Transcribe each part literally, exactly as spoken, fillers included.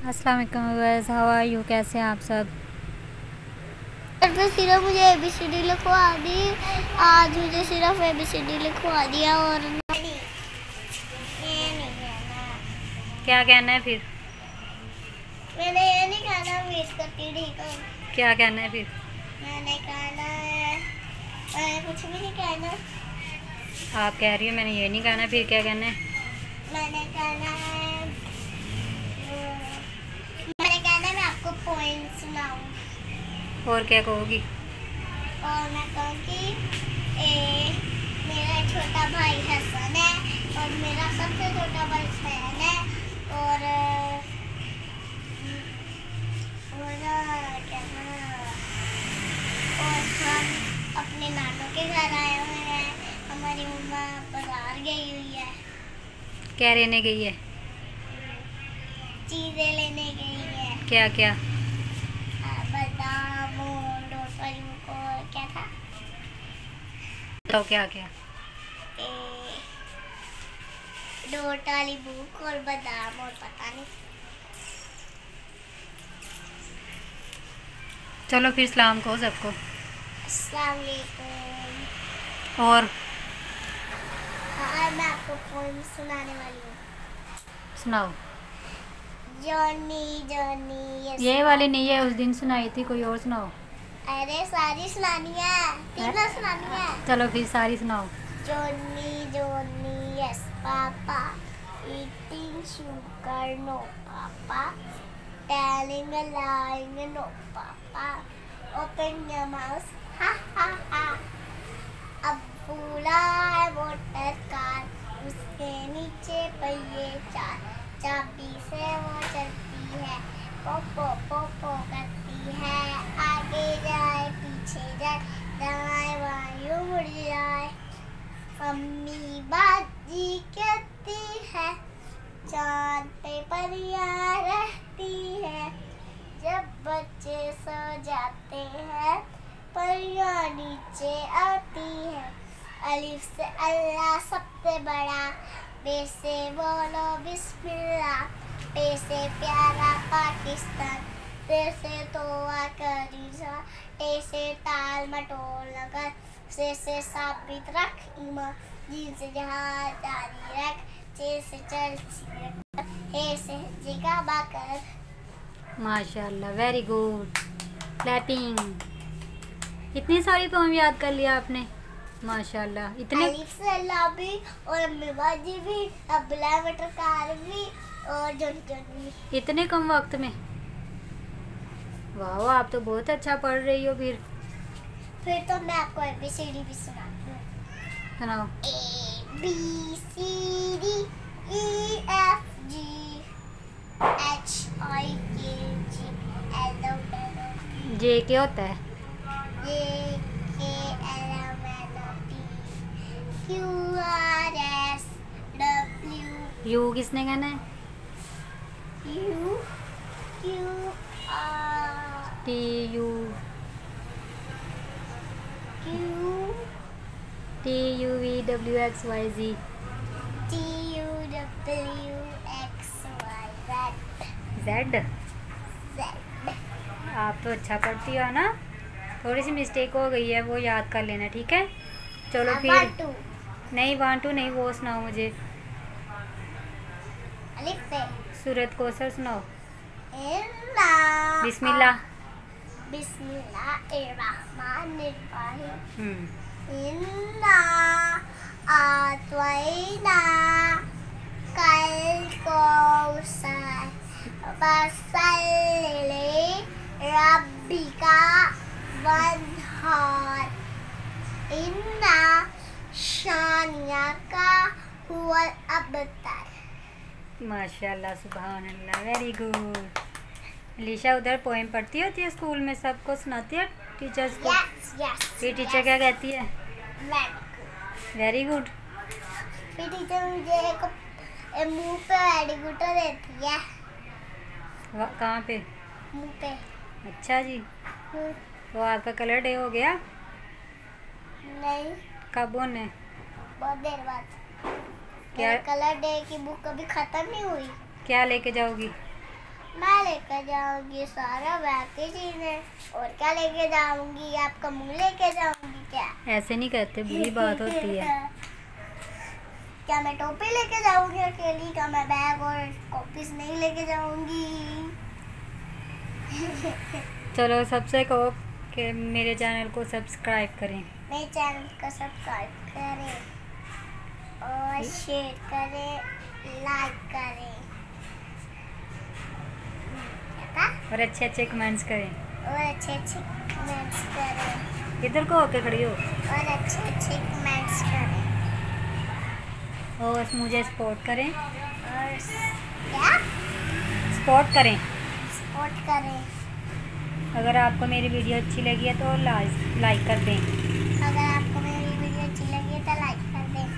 अस्सलाम वालेकुम viewers, how are you? कैसे हैं आप सब? सिर्फ मुझे ए बी सी डी लिखवा दी। आज मुझे सिर्फ ए बी सी डी लिखवा दिया और ये नहीं कहना। क्या कहना है फिर? मैंने ये नहीं कहना, वेट करती ठीक है। क्या कहना है फिर? मैंने कहना है, मैंने कुछ भी नहीं कहना। आप कह रही हो मैंने ये नहीं कहना, फिर क्या कहना है? मैंने कहना है मैंने कहना है मैं आपको पोएम सुनाऊं। और क्या कहोगी? और मैं कहूँगी ए मेरा छोटा भाई हसन है और मेरा सबसे छोटा भाई फैन है और और क्या ना और हम अपने नानों के घर आए हुए हैं। हमारी मम्मा बाजार गई हुई है। क्या लेने गई है? चीज़ें लेने गई है। क्या क्या? बादाम और को क्या था तो क्या क्या? डोट वाली बुक और बादाम और पता नहीं। चलो फिर सलाम कहो सबको। अस्सलाम वालेकुम। और हाँ, मैं आपको पोएम सुनाने वाली हूँ। सुनाओ। जॉनी जॉनी ये वाली नहीं है, उस दिन सुनाई थी, कोई और सुनाओ। अरे सारी सुनानी है, तीनों सुनानी है। चलो फिर सारी सुनाओ। Johnny Johnny yes papa, eating sugar no papa, telling a lying no papa, open your mouth ha ha हा। अब पूरा है मोटर कार, उसके नीचे पहिए चार, चाबी से वो चलती है, पोपो पोपो करती है, आगे जाए पीछे जाए, दाएं बाएं मुड़ जाए। मम्मी बाजी कहती है, चांद पे परियां रहती है, जब बच्चे सो जाते हैं परियां नीचे आती है। अलिफ से अल्लाह सबसे बड़ा, बे से बोलो बिस्मिल्लाह, पे से प्यारा पाकिस्तान, ते से तोवा करीजा, टे से ताल मटोल नगर, से से साबित रख ईमान, जी से जहाज जारी रख, चे से चल रख, हे से जिगा बाकर। माशाल्लाह, वेरी गुड, क्लैपिंग। इतनी सारी पोएम याद कर लिया आपने, माशाल्लाह। इतने अलिफ से अल्लाह भी और अम्मी बाजी भी, अब्दुल्ला मटर कार भी और जन जन भी। इतने कम वक्त में? वाह, आप तो बहुत अच्छा पढ़ रही हो। फिर फिर तो मैं आपको ए बी सी डी भी सुनाती हूँ। सुनाओ। A B C D E F G H I K G L M N O P. J क्या होता है? J K L M N O P Q R S W. U किसने कहना है? U Q R T U Q T U V W X Y G T U W X Y Z. Z. आप तो अच्छा पढ़ती हो ना। थोड़ी सी मिस्टेक हो गई है, वो याद कर लेना, ठीक है? चलो फिर। नहीं, वन टू नहीं, वो सुनाओ मुझे। अलिफ से सूरत कौसर सुनाओ। इन्ना बिस्मिल्लाह। बिस्मिल्लाहिर्रहमानिर्रहीम। हम्म इन्ना आतवैना कल कौसर फसल्लि रब्बिका वन्हार, इन्ना शानियाका हुवल अबतर। माशाल्लाह, सुभान अल्लाह, वेरी गुड। अलीशा उधर पोएम पढ़ती होती है स्कूल में, सबको सुनाती है टीचर्स को? Yes yes. फिर टीचर क्या कहती है? Very good. फिर टीचर मुझे एक मुंह पे वेरी गुड देती है। कहाँ पे? मुंह पे। अच्छा जी। तो आपका कलर डे हो गया? नहीं। कब होने? बहुत देर बाद। क्या? कलर डे की बुक अभी खत्म नहीं हुई। क्या लेके जाओगी? मैं लेकर जाऊंगी सारा बैग की चीजें। और क्या लेके जाऊंगी? आपका मुंह लेके जाऊंगी क्या? ऐसे नहीं कहते, बुरी बात होती है। क्या मैं टोपी लेके जाऊंगी अकेली? क्या मैं बैग और कॉपीज नहीं लेके जाऊंगी? चलो सबसे कहो कि मेरे चैनल को सब्सक्राइब करें। मेरे चैनल को सब्सक्राइब करें और शेयर करें, लाइक करें और अच्छे अच्छे कमेंट्स करें। और अच्छे अच्छे कमेंट्स करें। इधर को होके खड़ी हो। और अच्छे अच्छे कमेंट्स करें और मुझे सपोर्ट करें। और क्या सपोर्ट करें। सपोर्ट करें। अगर आपको मेरी वीडियो अच्छी लगी है तो लाइक कर दें। अगर आपको मेरी वीडियो अच्छी लगी है तो लाइक कर दें।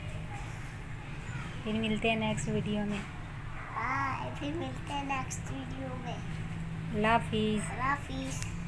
फिर मिलते हैं नेक्स्ट वीडियो में। बाय। फिर मिलते हैं नेक्स्ट वीडियो में। अल्लाह हाफिज़। अल्लाह हाफिज़।